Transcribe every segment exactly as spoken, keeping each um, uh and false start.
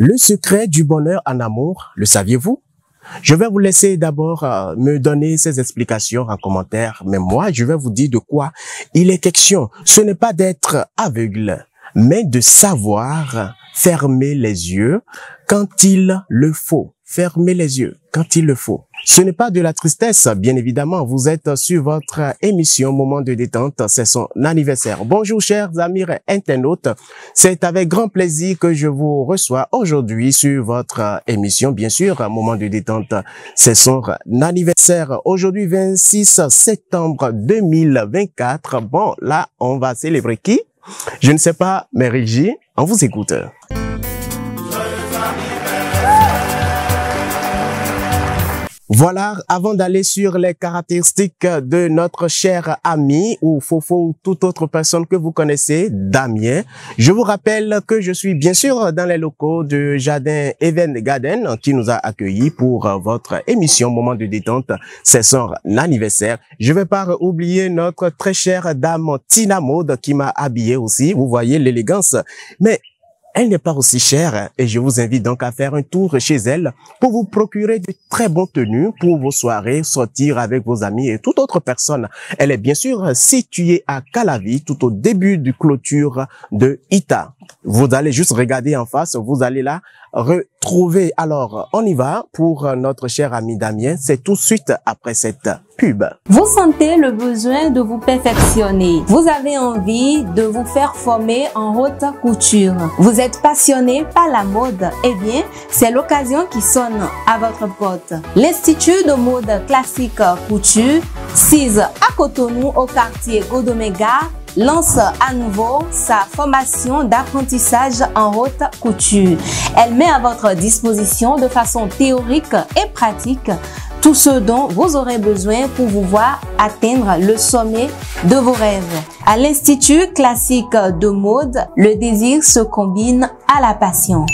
Le secret du bonheur en amour, le saviez-vous? Je vais vous laisser d'abord euh, me donner ces explications en commentaire, mais moi, je vais vous dire de quoi il est question. Ce n'est pas d'être aveugle, mais de savoir fermer les yeux quand il le faut. Fermer les yeux quand il le faut. Ce n'est pas de la tristesse, bien évidemment. Vous êtes sur votre émission Moment de détente. C'est son anniversaire. Bonjour, chers amis internautes. C'est avec grand plaisir que je vous reçois aujourd'hui sur votre émission. Bien sûr, Moment de détente, c'est son anniversaire. Aujourd'hui, vingt-six septembre deux mille vingt-quatre. Bon, là, on va célébrer qui? Je ne sais pas, mais Régie, on vous écoute. Voilà, avant d'aller sur les caractéristiques de notre cher ami ou Fofo ou toute autre personne que vous connaissez, Damien, je vous rappelle que je suis bien sûr dans les locaux de Jardin Event Garden qui nous a accueillis pour votre émission Moment de détente, c'est son anniversaire. Je vais pas oublier notre très chère dame Tina Mode qui m'a habillé aussi, vous voyez l'élégance, mais elle n'est pas aussi chère et je vous invite donc à faire un tour chez elle pour vous procurer de très bons tenues pour vos soirées, sortir avec vos amis et toute autre personne. Elle est bien sûr située à Calavi, tout au début du clôture de Ita. Vous allez juste regarder en face, vous allez là retrouver. Alors, on y va pour notre cher ami Damien. C'est tout de suite après cette pub. Vous sentez le besoin de vous perfectionner. Vous avez envie de vous faire former en haute couture. Vous êtes passionné par la mode. Eh bien, c'est l'occasion qui sonne à votre porte. L'Institut de mode classique couture, sise à Cotonou au quartier Godomega, lance à nouveau sa formation d'apprentissage en haute couture. Elle met à votre disposition de façon théorique et pratique tout ce dont vous aurez besoin pour vous voir atteindre le sommet de vos rêves. À l'Institut classique de mode, le désir se combine à la passion.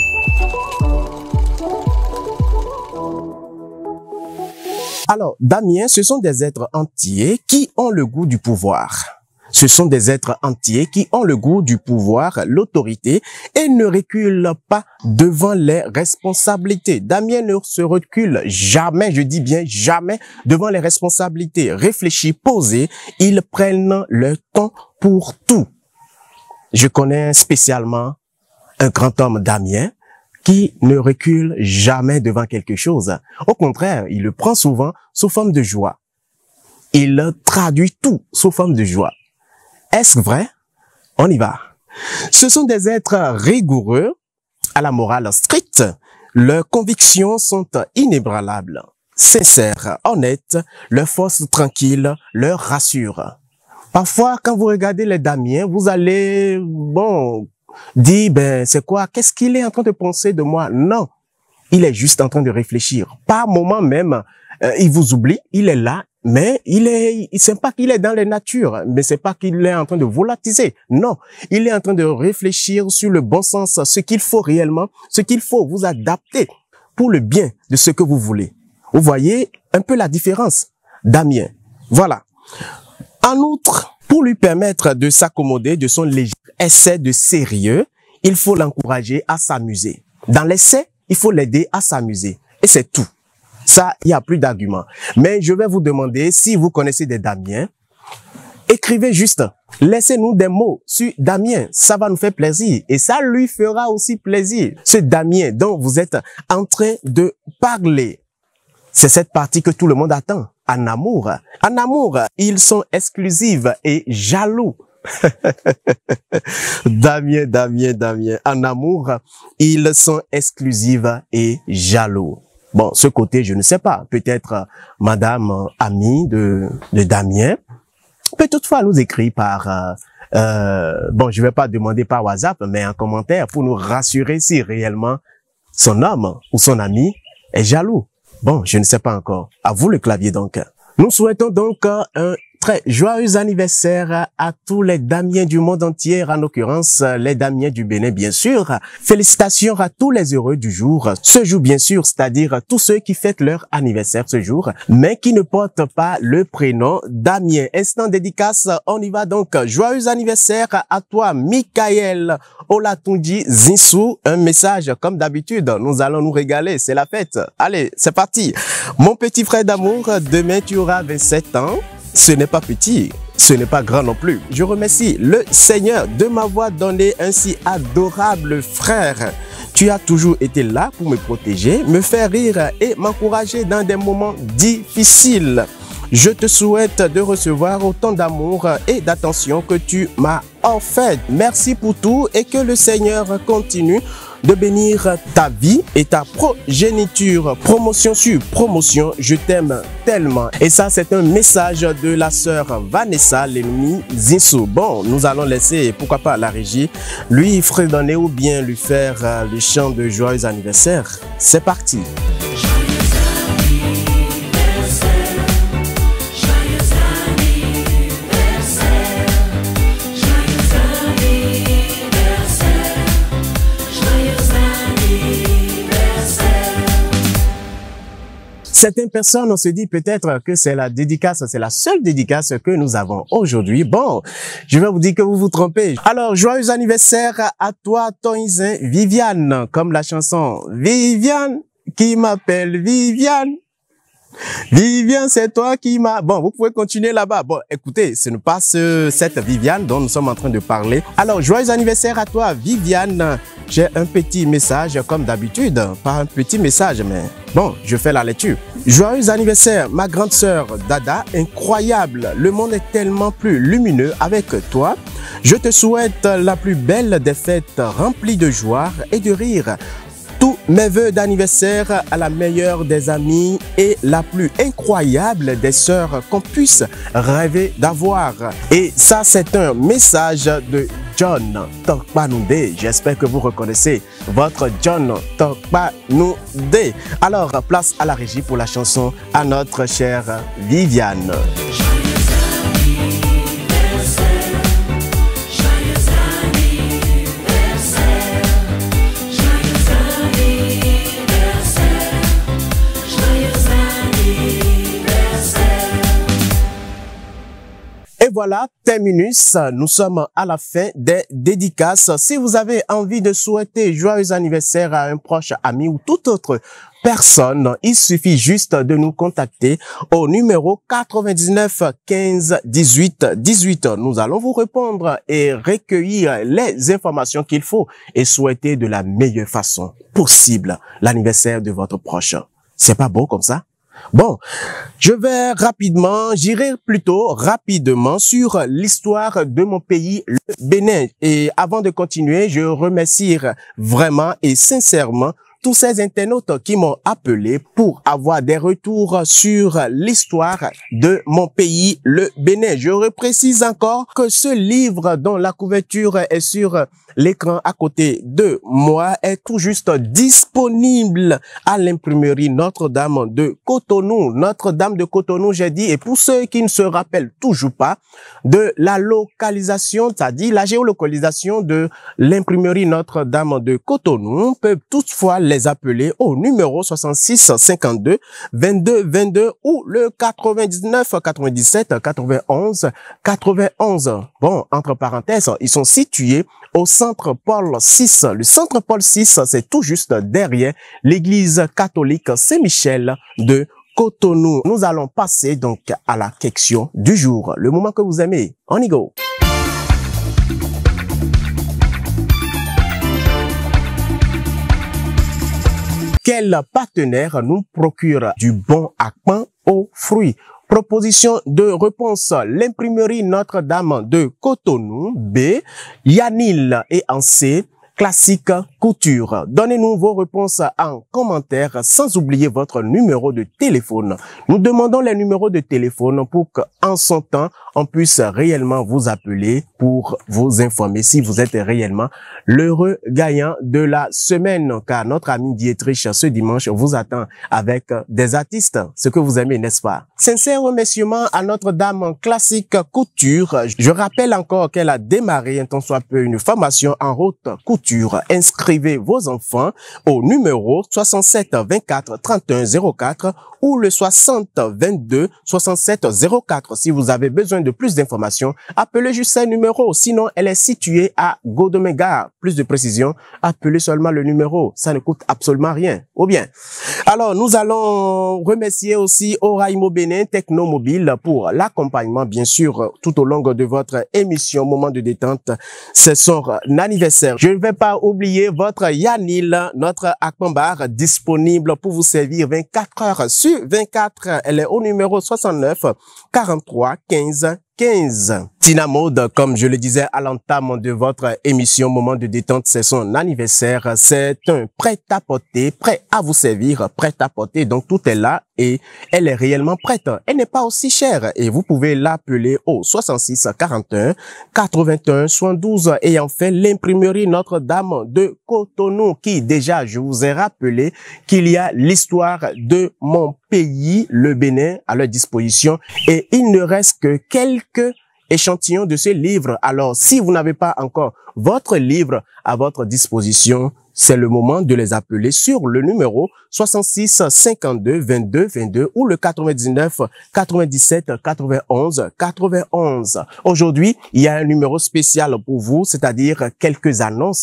Alors, Damien, ce sont des êtres entiers qui ont le goût du pouvoir. Ce sont des êtres entiers qui ont le goût du pouvoir, l'autorité et ne reculent pas devant les responsabilités. Damien ne se recule jamais, je dis bien jamais, devant les responsabilités. Réfléchis, posés, ils prennent le temps pour tout. Je connais spécialement un grand homme, Damien, qui ne recule jamais devant quelque chose. Au contraire, il le prend souvent sous forme de joie. Il traduit tout sous forme de joie. Est-ce vrai? On y va. Ce sont des êtres rigoureux, à la morale stricte. Leurs convictions sont inébranlables, sincères, honnêtes. Leurs forces tranquilles leur rassurent. Parfois, quand vous regardez les Damiens, vous allez, bon, dire, ben, c'est quoi? Qu'est-ce qu'il est en train de penser de moi? Non. Il est juste en train de réfléchir. Par moment même, euh, il vous oublie, il est là. Mais il est, c'est pas qu'il est dans les natures, mais c'est pas qu'il est en train de volatiser. Non, il est en train de réfléchir sur le bon sens, ce qu'il faut réellement, ce qu'il faut vous adapter pour le bien de ce que vous voulez. Vous voyez un peu la différence, Damien. Voilà. En outre, pour lui permettre de s'accommoder de son léger essai de sérieux, il faut l'encourager à s'amuser. Dans l'essai, il faut l'aider à s'amuser. Et c'est tout. Ça, il n'y a plus d'arguments. Mais je vais vous demander, si vous connaissez des Damiens, écrivez juste, laissez-nous des mots sur Damien. Ça va nous faire plaisir. Et ça lui fera aussi plaisir. Ce Damien dont vous êtes en train de parler, c'est cette partie que tout le monde attend. En amour. En amour, ils sont exclusifs et jaloux. Damien, Damien, Damien. En amour, ils sont exclusifs et jaloux. Bon, ce côté, je ne sais pas. Peut-être euh, madame euh, amie de, de Damien peut toutefois nous écrire par... Euh, euh, bon, je vais pas demander par WhatsApp, mais en commentaire pour nous rassurer si réellement son homme ou son ami est jaloux. Bon, je ne sais pas encore. À vous le clavier donc. Nous souhaitons donc euh, un très joyeux anniversaire à tous les Damiens du monde entier, en l'occurrence les Damiens du Bénin, bien sûr. Félicitations à tous les heureux du jour. Ce jour, bien sûr, c'est-à-dire tous ceux qui fêtent leur anniversaire ce jour, mais qui ne portent pas le prénom Damien. Instant dédicace, on y va donc. Joyeux anniversaire à toi, Michael Olatunji Zinsou. Un message, comme d'habitude, nous allons nous régaler, c'est la fête. Allez, c'est parti. Mon petit frère d'amour, demain tu auras vingt-sept ans. Ce n'est pas petit, ce n'est pas grand non plus. Je remercie le Seigneur de m'avoir donné un si adorable frère. Tu as toujours été là pour me protéger, me faire rire et m'encourager dans des moments difficiles. Je te souhaite de recevoir autant d'amour et d'attention que tu m'as offert. Merci pour tout et que le Seigneur continue de bénir ta vie et ta progéniture. Promotion sur promotion, je t'aime tellement. Et ça, c'est un message de la sœur Vanessa, l'ennemi Zinsou. Bon, nous allons laisser, pourquoi pas, la régie lui fredonner ou bien lui faire le chant de joyeux anniversaire. C'est parti. Certaines personnes, on se dit peut-être que c'est la dédicace, c'est la seule dédicace que nous avons aujourd'hui. Bon, je vais vous dire que vous vous trompez. Alors, joyeux anniversaire à toi, Tonizin Viviane, comme la chanson Viviane qui m'appelle Viviane. Viviane, c'est toi qui m'a... Bon, vous pouvez continuer là-bas. Bon, écoutez, ce n'est pas ce, cette Viviane dont nous sommes en train de parler. Alors, joyeux anniversaire à toi, Viviane. J'ai un petit message, comme d'habitude. Pas un petit message, mais bon, je fais la lecture. Joyeux anniversaire, ma grande sœur Dada. Incroyable, le monde est tellement plus lumineux avec toi. Je te souhaite la plus belle des fêtes, remplie de joie et de rire. Tous mes vœux d'anniversaire à la meilleure des amies et la plus incroyable des sœurs qu'on puisse rêver d'avoir. Et ça, c'est un message de John Tokpanoude. J'espère que vous reconnaissez votre John Tokpanoude. Alors, place à la régie pour la chanson à notre chère Viviane. Et voilà, terminus, nous sommes à la fin des dédicaces. Si vous avez envie de souhaiter joyeux anniversaire à un proche ami ou toute autre personne, il suffit juste de nous contacter au numéro quatre-vingt-dix-neuf quinze dix-huit dix-huit. Nous allons vous répondre et recueillir les informations qu'il faut et souhaiter de la meilleure façon possible l'anniversaire de votre proche. C'est pas beau comme ça? Bon, je vais rapidement, j'irai plutôt rapidement sur l'histoire de mon pays, le Bénin. Et avant de continuer, je remercie vraiment et sincèrement tous ces internautes qui m'ont appelé pour avoir des retours sur l'histoire de mon pays, le Bénin. Je reprécise encore que ce livre dont la couverture est sur l'écran à côté de moi est tout juste disponible à l'imprimerie Notre-Dame de Cotonou. Notre-Dame de Cotonou, j'ai dit, et pour ceux qui ne se rappellent toujours pas de la localisation, c'est-à-dire la géolocalisation de l'imprimerie Notre-Dame de Cotonou, peuvent toutefois les appeler au numéro soixante-six cinquante-deux vingt-deux vingt-deux ou le quatre-vingt-dix-neuf quatre-vingt-dix-sept quatre-vingt-onze quatre-vingt-onze. Bon, entre parenthèses, ils sont situés au centre Paul six. Le centre Paul six, c'est tout juste derrière l'église catholique Saint-Michel de Cotonou. Nous allons passer donc à la question du jour. Le moment que vous aimez. On y go. Quel partenaire nous procure du bon à pain aux fruits? Proposition de réponse, l'imprimerie Notre-Dame de Cotonou. B, Yanil. Et en C, classique couture. Donnez-nous vos réponses en commentaire sans oublier votre numéro de téléphone. Nous demandons les numéros de téléphone pour qu'en son temps, on puisse réellement vous appeler pour vous informer si vous êtes réellement l'heureux gagnant de la semaine. Car notre ami Dietrich ce dimanche vous attend avec des artistes, ce que vous aimez, n'est-ce pas? Sincère remerciement à Notre-Dame Classique Couture. Je rappelle encore qu'elle a démarré un tant soit peu une formation en haute couture. Inscrivez vos enfants au numéro soixante-sept vingt-quatre trente et un zéro quatre ou le soixante vingt-deux soixante-sept zéro quatre. Si vous avez besoin de plus d'informations, appelez juste ce numéro. Sinon, elle est située à Godomega. Plus de précision, appelez seulement le numéro. Ça ne coûte absolument rien. Ou bien. Alors, nous allons remercier aussi Oraimo Bénin Technomobile pour l'accompagnement, bien sûr, tout au long de votre émission Moment de détente. C'est son anniversaire. Je ne vais pas oublier votre Yanil, notre Akpambar, disponible pour vous servir vingt-quatre heures sur vingt-quatre. Elle est au numéro soixante-neuf quarante-trois quinze quinze. Tina Mode, comme je le disais à l'entame de votre émission Moment de détente, c'est son anniversaire. C'est un prêt-à-porter, prêt à vous servir, prêt-à-porter. Donc tout est là et elle est réellement prête. Elle n'est pas aussi chère et vous pouvez l'appeler au soixante-six quarante-et-un quatre-vingt-un soixante-douze. Et enfin, l'imprimerie Notre-Dame de Cotonou qui déjà, je vous ai rappelé qu'il y a l'histoire de mon pays, le Bénin, à leur disposition et il ne reste que quelques échantillons de ce livre. Alors, si vous n'avez pas encore votre livre à votre disposition, c'est le moment de les appeler sur le numéro soixante-six cinquante-deux vingt-deux vingt-deux ou le quatre-vingt-dix-neuf quatre-vingt-dix-sept quatre-vingt-onze quatre-vingt-onze. Aujourd'hui, il y a un numéro spécial pour vous, c'est-à-dire quelques annonces.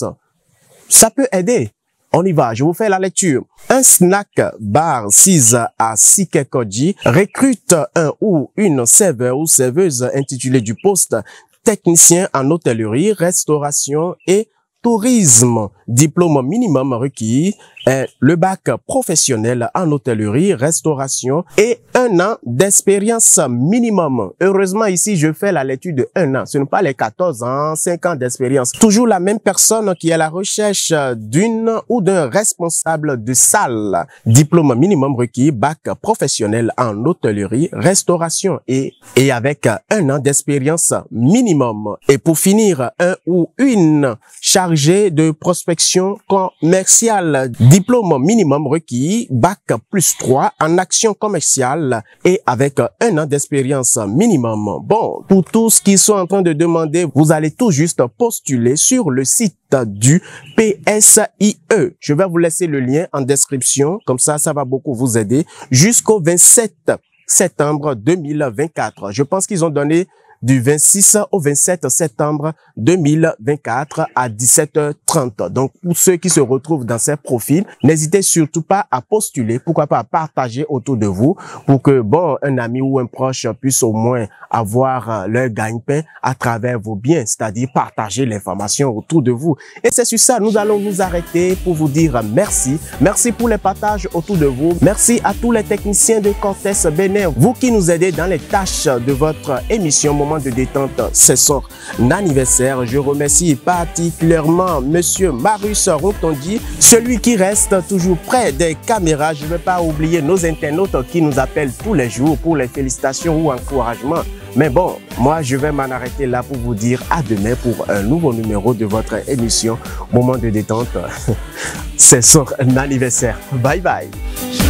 Ça peut aider. On y va, je vous fais la lecture. Un snack bar six à Sikekoji recrute un ou une serveur ou serveuse intitulé du poste technicien en hôtellerie, restauration et tourisme. Diplôme minimum requis est le bac professionnel en hôtellerie, restauration et un an d'expérience minimum. Heureusement, ici, je fais la lecture de un an. Ce n'est pas les quatorze ans, cinq ans d'expérience. Toujours la même personne qui est à la recherche d'une ou d'un responsable de salle. Diplôme minimum requis, bac professionnel en hôtellerie, restauration et, et avec un an d'expérience minimum. Et pour finir, un ou une chargée de prospection commerciale. Diplôme minimum requis, bac plus trois en action commerciale et avec un an d'expérience minimum. Bon, pour tous ceux qui sont en train de demander, vous allez tout juste postuler sur le site du P S I E. Je vais vous laisser le lien en description, comme ça, ça va beaucoup vous aider jusqu'au vingt-sept septembre deux mille vingt-quatre. Je pense qu'ils ont donné du vingt-six au vingt-sept septembre deux mille vingt-quatre à dix-sept heures trente. Donc, pour ceux qui se retrouvent dans ces profils, n'hésitez surtout pas à postuler, pourquoi pas à partager autour de vous pour que, bon, un ami ou un proche puisse au moins avoir leur gagne-pain à travers vos biens, c'est-à-dire partager l'information autour de vous. Et c'est sur ça, nous allons nous arrêter pour vous dire merci. Merci pour les partages autour de vous. Merci à tous les techniciens de Cortés Bénin, vous qui nous aidez dans les tâches de votre émission Moment de détente, c'est son anniversaire. Je remercie particulièrement Monsieur Marius Rotondi, celui qui reste toujours près des caméras. Je ne vais pas oublier nos internautes qui nous appellent tous les jours pour les félicitations ou encouragements. Mais bon, moi je vais m'en arrêter là pour vous dire à demain pour un nouveau numéro de votre émission Moment de détente. C'est son anniversaire. Bye bye.